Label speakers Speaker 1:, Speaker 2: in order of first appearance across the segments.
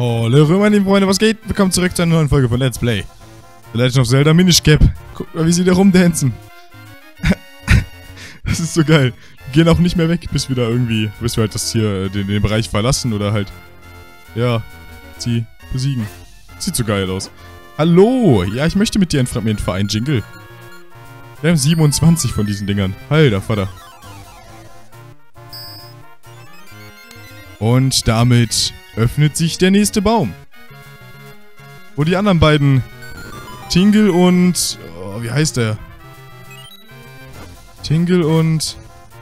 Speaker 1: Hallo meine Freunde, was geht? Willkommen zurück zu einer neuen Folge von Let's Play The Legend of Zelda Minish Cap. Guck mal, wie sie da rumdancen. Das ist so geil. Wir gehen auch nicht mehr weg, bis wir halt das hier, den Bereich verlassen oder halt, ja, sie besiegen. Sieht so geil aus. Hallo! Ja, ich möchte mit dir ein Fragment vereinen, Jingle. Wir haben 27 von diesen Dingern. Alter Vater. Und damit öffnet sich der nächste Baum. Wo die anderen beiden Tingle und... Oh, wie heißt der? Tingle und...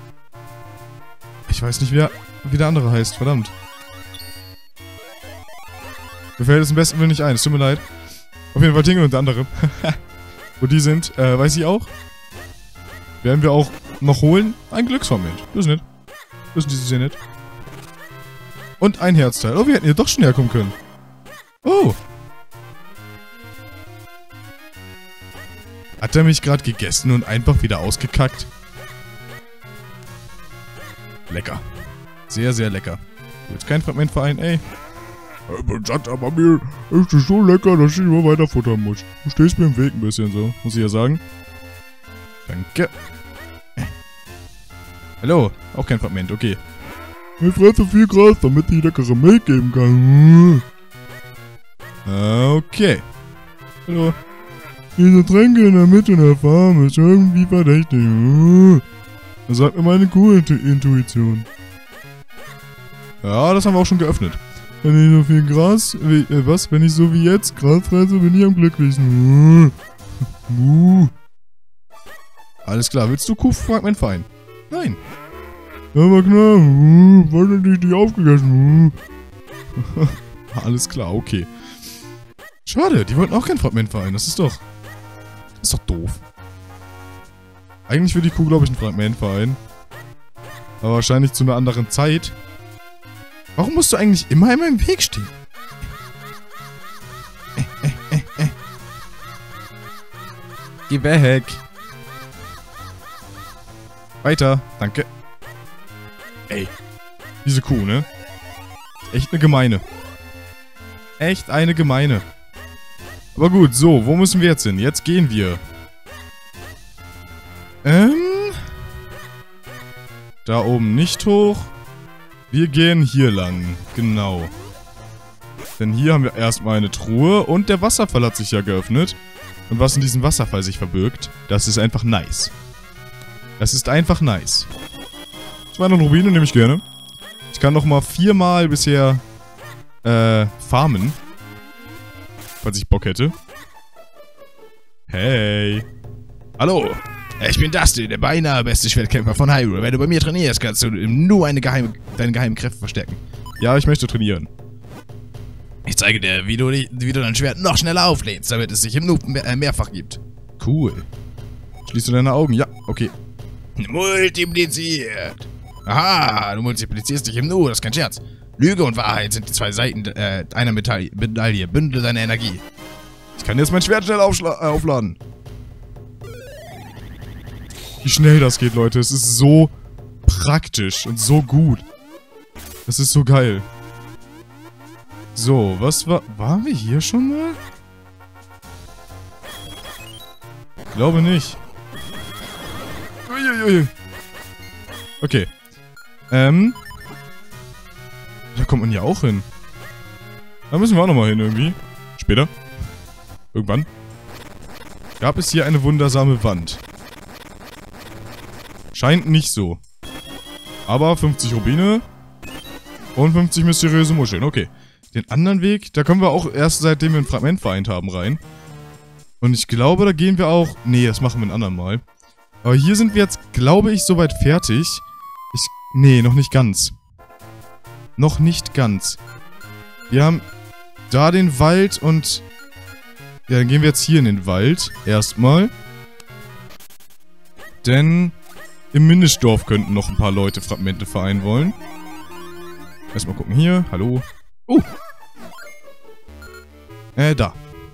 Speaker 1: Ich weiß nicht, wie der andere heißt. Verdammt. Mir fällt es im besten Willen nicht ein. Es tut mir leid. Auf jeden Fall Tingle und der andere. Wo die sind, weiß ich auch. Werden wir auch noch holen. Ein Glücksmoment. Das ist nett. Das ist sehr nett. Und ein Herzteil. Oh, wir hätten hier doch schon herkommen können. Oh. Hat er mich gerade gegessen und einfach wieder ausgekackt? Lecker. Sehr, sehr lecker. Jetzt kein Fragment vereinen, ey. Ich bin satt, aber mir ist es so lecker, dass ich immer weiter futtern muss. Du stehst mir im Weg ein bisschen so, muss ich ja sagen. Danke. Hallo. Auch kein Fragment, okay. Ich fresse viel Gras, damit ich leckere Milch geben kann. Okay. Hallo. Diese Tränke in der Mitte der Farm ist irgendwie verdächtig. Das sagt mir meine Kuh-Intuition. Ja, das haben wir auch schon geöffnet. Wenn ich so viel Gras... Wenn ich so wie jetzt Gras fresse, bin ich am glücklichsten. Alles klar, willst du Kuhfragment vereinen? Nein. Ja, aber klar. Was hätte ich nicht aufgegessen? Alles klar, okay. Schade, die wollten auch kein Fragment vereinen. Das ist doch doof. Eigentlich will die Kuh, glaube ich, ein Fragment vereinen. Aber wahrscheinlich zu einer anderen Zeit. Warum musst du eigentlich immer in meinem Weg stehen? Geh weg. Weiter, danke. Ey, diese Kuh, ne? Echt eine gemeine. Echt eine gemeine. Aber gut, so, wo müssen wir jetzt hin? Jetzt gehen wir. Da oben nicht hoch. Wir gehen hier lang. Genau. Denn hier haben wir erstmal eine Truhe und der Wasserfall hat sich ja geöffnet. Und was in diesem Wasserfall sich verbirgt, das ist einfach nice. Das ist einfach nice. 200 Rubine nehme ich gerne. Ich kann nochmal 4-mal bisher farmen. Falls ich Bock hätte. Hey. Hallo. Ich bin Dusty, der beinahe beste Schwertkämpfer von Hyrule. Wenn du bei mir trainierst, kannst du nur deine geheimen Kräfte verstärken. Ja, ich möchte trainieren. Ich zeige dir, wie du dein Schwert noch schneller auflädst, damit es sich im Noob mehrfach gibt. Cool. Schließt du deine Augen? Ja, okay. Multipliziert. Aha, du multiplizierst dich im Nu, das ist kein Scherz. Lüge und Wahrheit sind die zwei Seiten einer Medaille. Bündel deine Energie. Ich kann jetzt mein Schwert schnell aufladen. Wie schnell das geht, Leute. Es ist so praktisch und so gut. Das ist so geil. So, was war... Waren wir hier schon mal? Ich glaube nicht. Uiuiui. Okay. Da kommt man ja auch hin. Da müssen wir auch nochmal hin irgendwie. Später. Irgendwann. Gab es hier eine wundersame Wand? Scheint nicht so. Aber 50 Rubine. Und 50 mysteriöse Muscheln. Okay. Den anderen Weg, da kommen wir auch erst seitdem wir ein Fragment vereint haben rein. Und ich glaube, da gehen wir auch... Nee, das machen wir ein andermal. Aber hier sind wir jetzt, glaube ich, soweit fertig. Nee, noch nicht ganz. Noch nicht ganz. Wir haben da den Wald und... Ja, dann gehen wir jetzt hier in den Wald. Erstmal. Denn im Minischdorf könnten noch ein paar Leute Fragmente vereinen wollen. Erstmal gucken hier. Hallo. Da.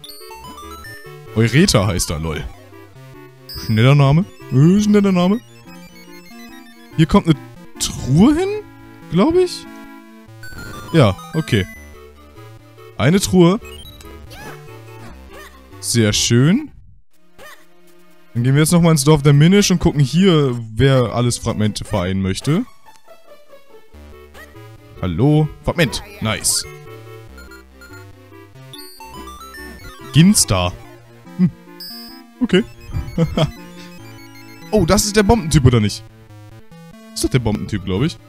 Speaker 1: Eureta heißt er, lol. Schneller Name. Schneller Name. Hier kommt eine Truhe hin, glaube ich. Ja, okay. Eine Truhe. Sehr schön. Dann gehen wir jetzt nochmal ins Dorf der Minish und gucken hier, wer alles Fragmente vereinen möchte. Hallo? Fragment. Nice. Ginstar. Hm. Okay. Oh, das ist der Bombentyp, oder nicht? Das ist doch der Bombentyp, glaube ich.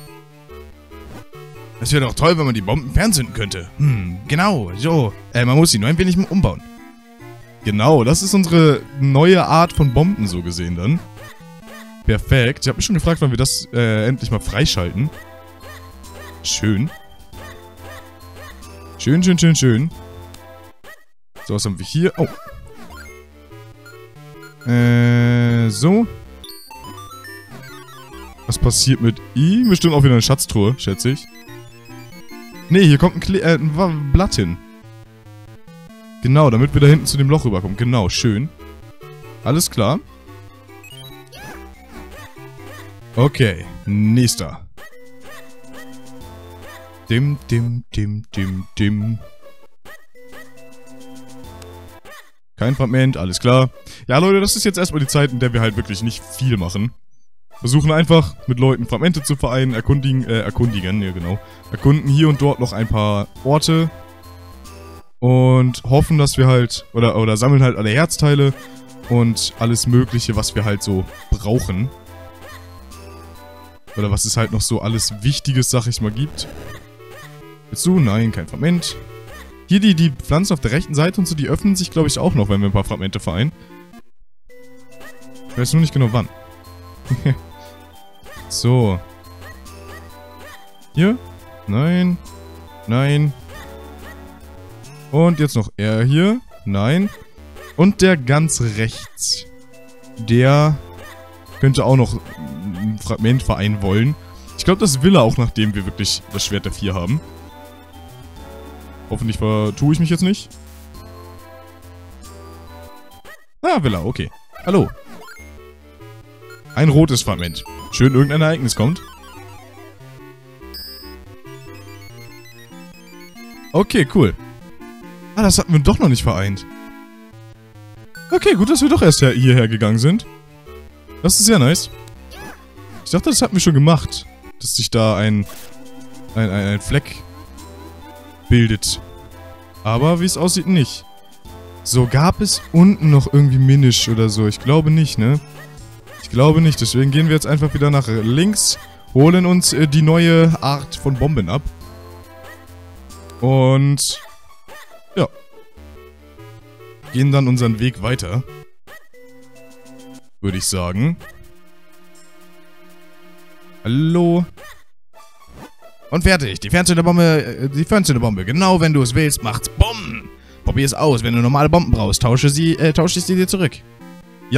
Speaker 1: Es wäre doch toll, wenn man die Bomben fernzünden könnte. Genau, so. Man muss sie nur ein wenig umbauen. Genau, das ist unsere neue Art von Bomben, so gesehen dann. Perfekt. Ich habe mich schon gefragt, wann wir das endlich mal freischalten. Schön. Schön, schön, schön, schön. So, was haben wir hier? Oh. So. Was passiert mit ihm? Bestimmt auch wieder eine Schatztruhe, schätze ich. Nee, hier kommt ein Blatt hin. Genau, damit wir da hinten zu dem Loch rüberkommen. Genau, schön. Alles klar. Okay, nächster. Dim, dim, dim, dim, dim. Kein Fragment, alles klar. Ja, Leute, das ist jetzt erstmal die Zeit, in der wir halt wirklich nicht viel machen. Versuchen einfach, mit Leuten Fragmente zu vereinen, erkundigen, ja genau. Erkunden hier und dort noch ein paar Orte. Und hoffen, dass wir halt, oder sammeln halt alle Herzteile und alles Mögliche, was wir halt so brauchen. Oder was es halt noch so alles Wichtiges, sag ich mal, gibt. Willst du? Nein, kein Fragment. Hier die Pflanzen auf der rechten Seite und so, die öffnen sich, glaube ich, auch noch, wenn wir ein paar Fragmente vereinen. Ich weiß nur nicht genau wann. So. Hier? Nein. Nein. Und jetzt noch er hier. Nein. Und der ganz rechts. Der könnte auch noch ein Fragment vereinen wollen. Ich glaube, das will er auch, nachdem wir wirklich das Schwert der 4 haben. Hoffentlich vertue ich mich jetzt nicht. Ah, will er, okay. Hallo. Ein rotes Fragment. Schön, irgendein Ereignis kommt. Okay, cool. Ah, das hatten wir doch noch nicht vereint. Okay, gut, dass wir doch erst hierher gegangen sind. Das ist sehr nice. Ich dachte, das hatten wir schon gemacht. Dass sich da ein Fleck bildet. Aber wie es aussieht, nicht. So, gab es unten noch irgendwie Minish oder so? Ich glaube nicht, ne? Ich glaube nicht. Deswegen gehen wir jetzt einfach wieder nach links. Holen uns die neue Art von Bomben ab. Und ja. Gehen dann unseren Weg weiter. Würde ich sagen. Hallo. Und fertig. Die Fernzünderbombe. Genau, wenn du es willst, macht's Bomben. Probier es aus. Wenn du normale Bomben brauchst, tausche ich sie dir zurück. Ja.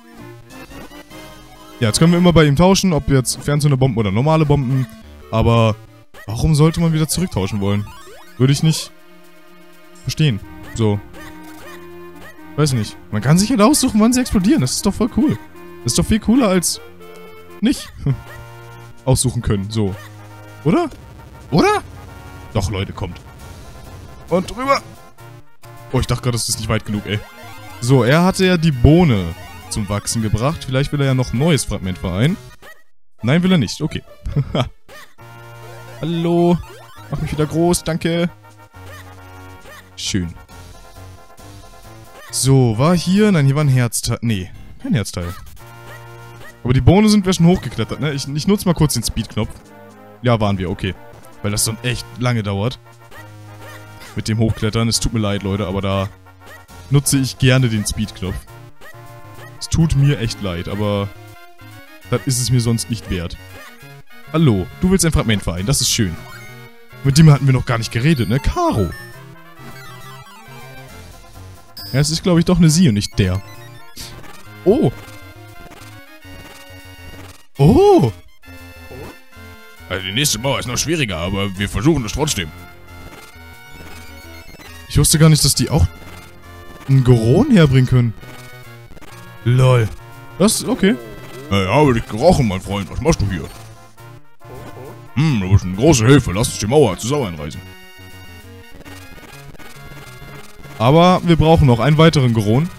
Speaker 1: Ja, jetzt können wir immer bei ihm tauschen, ob jetzt Fernzünderbomben oder normale Bomben. Aber warum sollte man wieder zurücktauschen wollen? Würde ich nicht verstehen. So. Weiß nicht. Man kann sich halt aussuchen, wann sie explodieren. Das ist doch voll cool. Das ist doch viel cooler als nicht aussuchen können. So. Oder? Oder? Doch, Leute, kommt. Und drüber. Oh, ich dachte gerade, das ist nicht weit genug, ey. So, er hatte ja die Bohne zum Wachsen gebracht. Vielleicht will er ja noch ein neues Fragment vereinen. Nein, will er nicht. Okay. Hallo. Mach mich wieder groß, danke. Schön. So, war hier... Nein, hier war ein Herzteil. Nee, kein Herzteil. Aber die Bohne sind wir schon hochgeklettert, ne? Ich nutze mal kurz den Speed-Knopf. Ja, waren wir, okay. Weil das dann echt lange dauert. Mit dem Hochklettern. Es tut mir leid, Leute, aber da nutze ich gerne den Speed-Knopf. Es tut mir echt leid, aber das ist es mir sonst nicht wert. Hallo, du willst ein Fragment vereinen, das ist schön. Mit dem hatten wir noch gar nicht geredet, ne? Caro. Ja, es ist, glaube ich, doch eine sie und nicht der. Oh. Oh. Also die nächste Mauer ist noch schwieriger, aber wir versuchen es trotzdem. Ich wusste gar nicht, dass die auch einen Goron herbringen können. Lol. Das ist okay. Ja, habe dich gerochen, mein Freund. Was machst du hier? Du bist eine große Hilfe. Lass uns die Mauer zusammen einreißen. Aber wir brauchen noch einen weiteren Goron.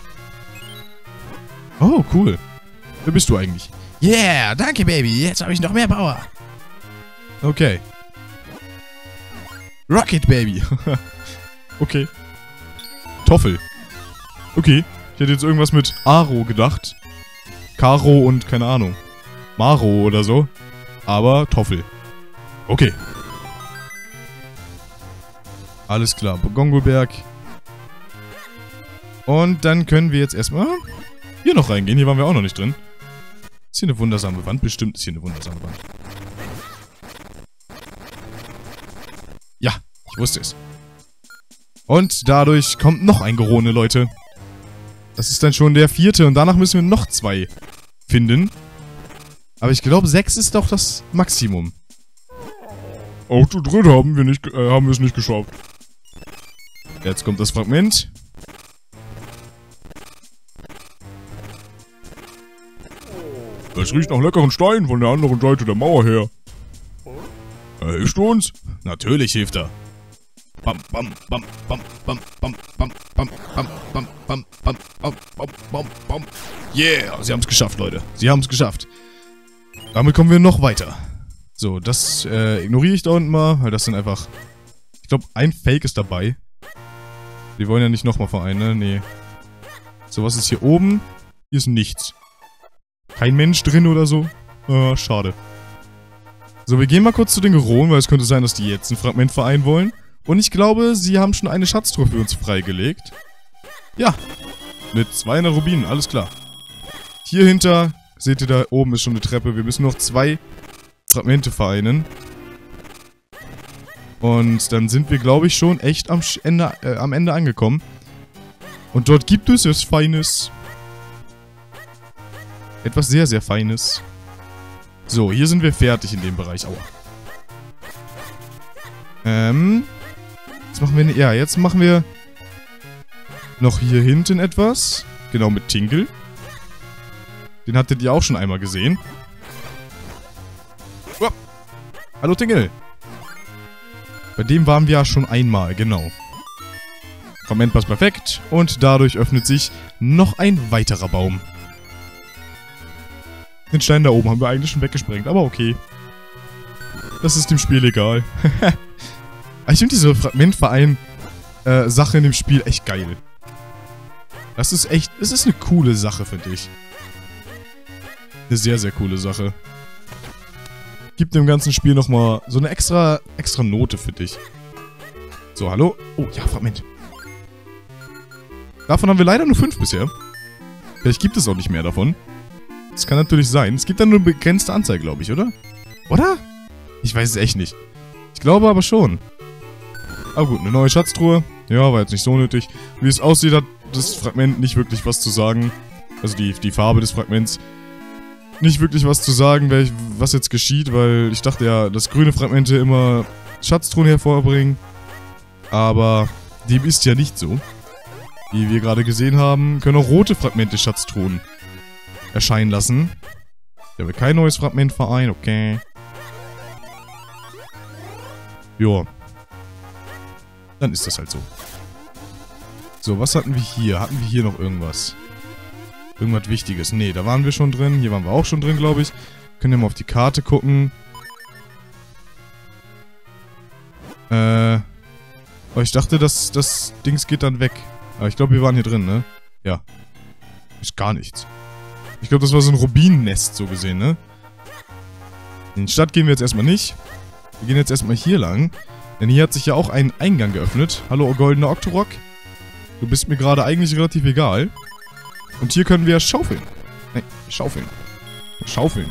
Speaker 1: Oh, cool. Wer bist du eigentlich?
Speaker 2: Yeah, danke, Baby. Jetzt habe ich noch mehr Power.
Speaker 1: Okay. Rocket Baby. Okay. Toffel. Okay. Ich hätte jetzt irgendwas mit Aro gedacht. Karo und keine Ahnung. Maro oder so. Aber Toffel. Okay. Alles klar. Gongolberg. Und dann können wir jetzt erstmal hier noch reingehen. Hier waren wir auch noch nicht drin. Ist hier eine wundersame Wand? Bestimmt ist hier eine wundersame Wand. Ja, ich wusste es. Und dadurch kommt noch ein Gorone, Leute. Das ist dann schon der 4. und danach müssen wir noch 2 finden. Aber ich glaube, 6 ist doch das Maximum. Auch zu dritt haben wir es nicht geschafft. Jetzt kommt das Fragment. Es riecht nach leckeren Steinen von der anderen Seite der Mauer her. Hilfst du uns? Natürlich hilft er. Bam, bam, bam, bam, bam, bam, bam, bam, bam, bam, bam, bam, bam, bam, bam, bam. Yeah, sie haben es geschafft, Leute. Sie haben es geschafft. Damit kommen wir noch weiter. So, das ignoriere ich da unten mal, weil das sind einfach... Ich glaube, ein Fake ist dabei. Wir wollen ja nicht nochmal vereinen, ne? Nee. So, was ist hier oben? Hier ist nichts. Kein Mensch drin oder so. Schade. So, wir gehen mal kurz zu den Goronen, weil es könnte sein, dass die jetzt ein Fragment vereinen wollen. Und ich glaube, sie haben schon eine Schatztruhe für uns freigelegt. Ja. Mit 200 Rubinen, alles klar. Hier hinter, seht ihr, da oben ist schon eine Treppe. Wir müssen noch 2 Fragmente vereinen. Und dann sind wir, glaube ich, schon echt am Ende angekommen. Und dort gibt es etwas Feines. Etwas sehr, sehr Feines. So, hier sind wir fertig in dem Bereich. Aua. Jetzt machen wir... Ja, jetzt machen wir noch hier hinten etwas. Genau, mit Tingle. Den hattet ihr auch schon einmal gesehen. Oh. Hallo, Tingle. Bei dem waren wir ja schon einmal, genau. Fragment passt perfekt. Und dadurch öffnet sich noch ein weiterer Baum. Den Stein da oben haben wir eigentlich schon weggesprengt, aber okay. Das ist dem Spiel egal. Ich finde diese Fragmentverein-Sache in dem Spiel echt geil. Das ist echt... Es ist eine coole Sache, finde ich. Eine sehr, sehr coole Sache. Gibt dem ganzen Spiel nochmal so eine extra Note, finde ich. So, hallo? Oh, ja, Fragment. Davon haben wir leider nur 5 bisher. Vielleicht gibt es auch nicht mehr davon. Das kann natürlich sein. Es gibt dann nur eine begrenzte Anzahl, glaube ich, oder? Oder? Ich weiß es echt nicht. Ich glaube aber schon. Aber gut, eine neue Schatztruhe. Ja, war jetzt nicht so nötig. Wie es aussieht, hat das Fragment nicht wirklich was zu sagen. Also die Farbe des Fragments. Nicht wirklich was zu sagen, was jetzt geschieht, weil ich dachte ja, dass grüne Fragmente immer Schatztruhen hervorbringen. Aber dem ist ja nicht so. Wie wir gerade gesehen haben, können auch rote Fragmente Schatztruhen erscheinen lassen. Da wird kein neues Fragment vereint, okay. Joa. Dann ist das halt so. So, was hatten wir hier? Hatten wir hier noch irgendwas? Irgendwas Wichtiges? Nee, da waren wir schon drin. Hier waren wir auch schon drin, glaube ich. Können wir mal auf die Karte gucken. Aber ich dachte, das Dings geht dann weg. Aber ich glaube, wir waren hier drin, ne? Ja. Ist gar nichts. Ich glaube, das war so ein Rubinennest, so gesehen, ne? In die Stadt gehen wir jetzt erstmal nicht. Wir gehen jetzt erstmal hier lang. Denn hier hat sich ja auch ein Eingang geöffnet. Hallo, goldener Octorok. Du bist mir gerade eigentlich relativ egal. Und hier können wir schaufeln. Nein, schaufeln. Schaufeln.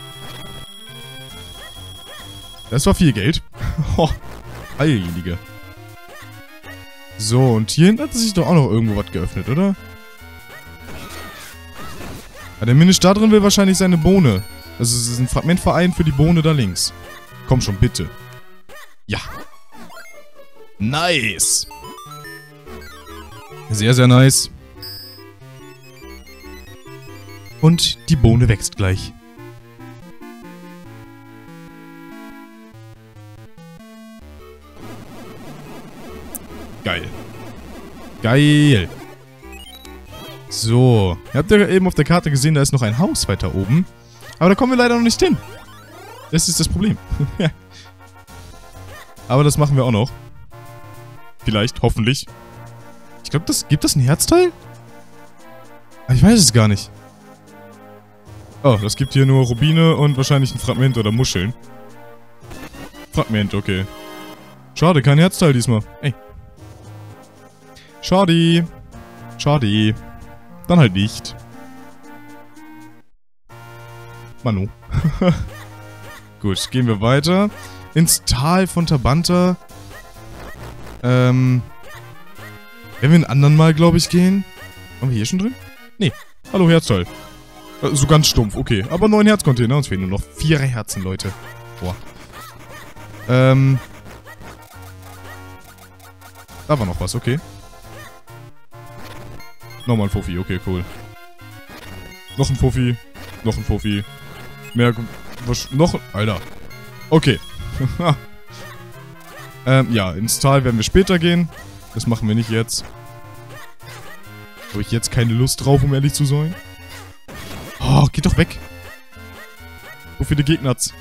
Speaker 1: Das war viel Geld. Oh, Heilige. So, und hier hinten hat sich doch auch noch irgendwo was geöffnet, oder? Ja, der Minisch da drin will wahrscheinlich seine Bohne. Also es ist ein Fragmentverein für die Bohne da links. Komm schon, bitte. Ja. Nice. Sehr, sehr nice. Und die Bohne wächst gleich. Geil. Geil. So. Ihr habt ja eben auf der Karte gesehen, da ist noch ein Haus weiter oben. Aber da kommen wir leider noch nicht hin. Das ist das Problem. Aber das machen wir auch noch. Vielleicht, hoffentlich. Ich glaube, gibt das ein Herzteil? Ich weiß es gar nicht. Oh, das gibt hier nur Rubine und wahrscheinlich ein Fragment oder Muscheln. Fragment, okay. Schade, kein Herzteil diesmal. Ey. Schade. Schade. Dann halt nicht. Manu. Gut, gehen wir weiter. Ins Tal von Tabanta. Werden wir einen anderen Mal, glaube ich, gehen? Waren wir hier schon drin? Nee. Hallo, Herzteil. So ganz stumpf, okay. Aber 9 Herzcontainer. Uns fehlen nur noch 4 Herzen, Leute. Boah. Da war noch was, okay. Nochmal ein Fuffi, okay, cool. Noch ein Fuffi. Noch ein Fuffi. Mehr... Was, noch... Alter. Okay. Ja, ins Tal werden wir später gehen. Das machen wir nicht jetzt. Habe ich jetzt keine Lust drauf, um ehrlich zu sein. Oh, geht doch weg. So viele Gegners.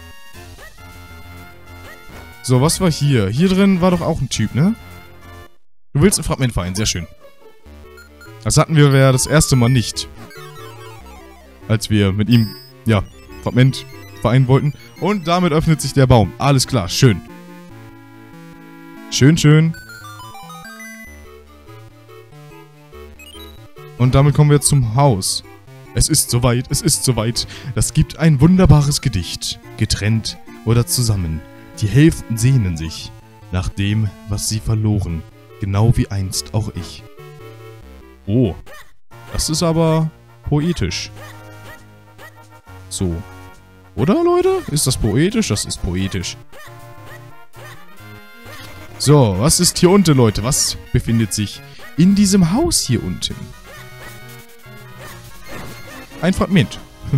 Speaker 1: So, was war hier? Hier drin war doch auch ein Typ, ne? Du willst ein Fragment vereinen, sehr schön. Das hatten wir ja das erste Mal nicht. Als wir mit ihm, ja, Fragment vereinen wollten. Und damit öffnet sich der Baum. Alles klar, schön. Schön, schön. Und damit kommen wir jetzt zum Haus. Es ist soweit, es ist soweit. Das gibt ein wunderbares Gedicht. Getrennt oder zusammen. Die Hälften sehnen sich nach dem, was sie verloren. Genau wie einst auch ich. Oh, das ist aber poetisch. So. Oder, Leute? Ist das poetisch? Das ist poetisch. So, was ist hier unten, Leute? Was befindet sich in diesem Haus hier unten? Ein Fragment.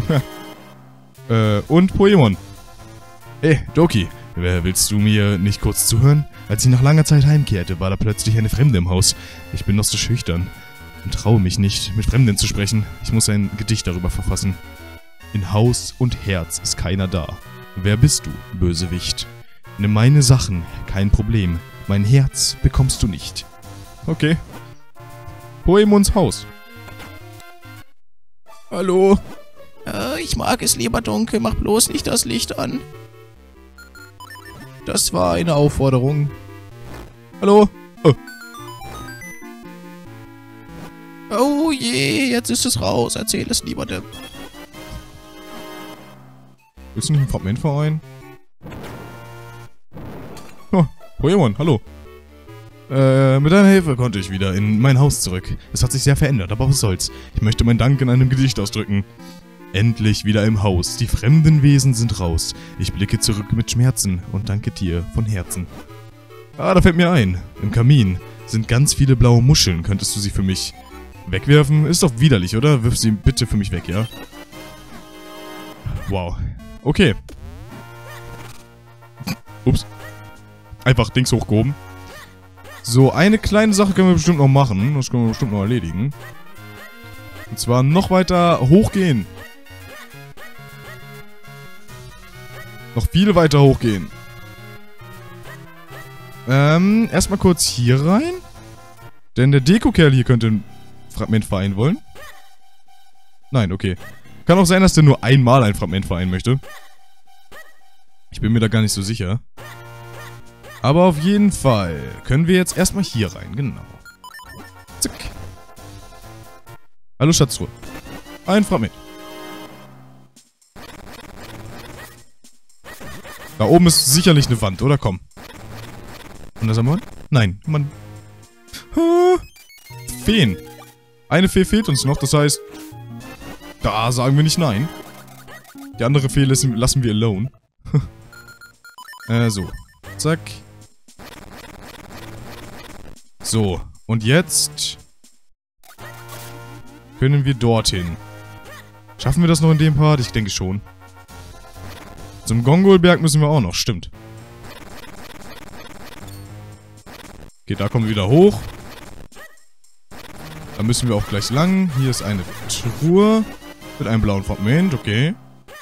Speaker 1: Und Poemon. Hey, Doki, willst du mir nicht kurz zuhören? Als ich nach langer Zeit heimkehrte, war da plötzlich eine Fremde im Haus. Ich bin noch so schüchtern und traue mich nicht, mit Fremden zu sprechen. Ich muss ein Gedicht darüber verfassen. In Haus und Herz ist keiner da. Wer bist du, Bösewicht? Nimm meine Sachen, kein Problem. Mein Herz bekommst du nicht. Okay. Poemons Haus. Hallo?
Speaker 2: Ich mag es lieber dunkel, mach bloß nicht das Licht an.
Speaker 1: Das war eine Aufforderung. Hallo? Oh.
Speaker 2: Oh je, jetzt ist es raus. Erzähl es niemandem.
Speaker 1: Willst du nicht ein Fragment vereinen? Oh, Poemon, hallo. Mit deiner Hilfe konnte ich wieder in mein Haus zurück. Es hat sich sehr verändert, aber was soll's. Ich möchte meinen Dank in einem Gedicht ausdrücken. Endlich wieder im Haus. Die fremden Wesen sind raus. Ich blicke zurück mit Schmerzen und danke dir von Herzen. Ah, da fällt mir ein. Im Kamin sind ganz viele blaue Muscheln. Könntest du sie für mich wegwerfen? Ist doch widerlich, oder? Wirf sie bitte für mich weg, ja? Wow. Okay. Ups. Einfach Dings hochgehoben. So, eine kleine Sache können wir bestimmt noch machen. Das können wir bestimmt noch erledigen. Und zwar noch weiter hochgehen. Noch viel weiter hochgehen. Erstmal kurz hier rein. Denn der Deko-Kerl hier könnte ein Fragment vereinen wollen. Nein, okay. Kann auch sein, dass der nur einmal ein Fragment vereinen möchte. Ich bin mir da gar nicht so sicher. Aber auf jeden Fall können wir jetzt erstmal hier rein, genau. Zack. Hallo Schatztruhe. Ein Fragment. Da oben ist sicherlich eine Wand, oder? Komm. Und das haben wir? Nein, Mann. Feen. Eine Fee fehlt uns noch, das heißt... Da sagen wir nicht nein. Die andere Fee lassen wir alone. So. Zack. So. Und jetzt... können wir dorthin. Schaffen wir das noch in dem Part? Ich denke schon. Zum Gongolberg müssen wir auch noch, stimmt. Okay, da kommen wir wieder hoch. Da müssen wir auch gleich lang. Hier ist eine Truhe mit einem blauen Fragment, okay.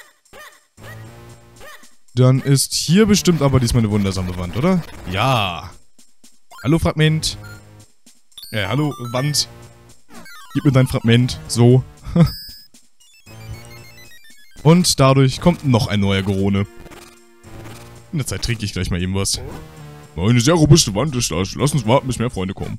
Speaker 1: Dann ist hier bestimmt aber diesmal eine wundersame Wand, oder? Ja. Hallo Fragment. Hallo Wand. Gib mir dein Fragment. So. Und dadurch kommt noch ein neuer Gerone. In der Zeit trinke ich gleich mal eben was. Eine sehr robuste Wand ist das. Lass uns warten, bis mehr Freunde kommen.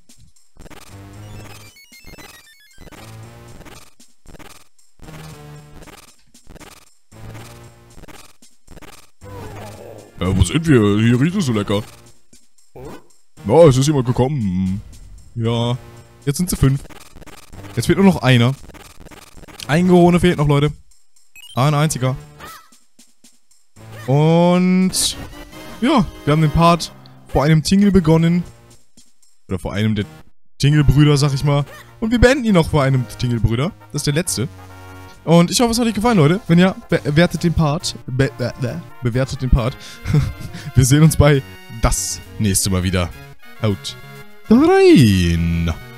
Speaker 1: Wo sind wir? Hier riecht es so lecker. Ja, es ist jemand gekommen. Ja, jetzt sind sie 5. Jetzt fehlt nur noch einer. Ein Gerone fehlt noch, Leute. Ein einziger. Und ja, wir haben den Part vor einem Tingle begonnen. Oder vor einem der Tingle-Brüder, sag ich mal. Und wir beenden ihn noch vor einem Tingle-Brüder. Das ist der letzte. Und ich hoffe, es hat euch gefallen, Leute. Wenn ja, bewertet den Part. Bewertet den Part. Wir sehen uns bei das nächste Mal wieder. Haut rein!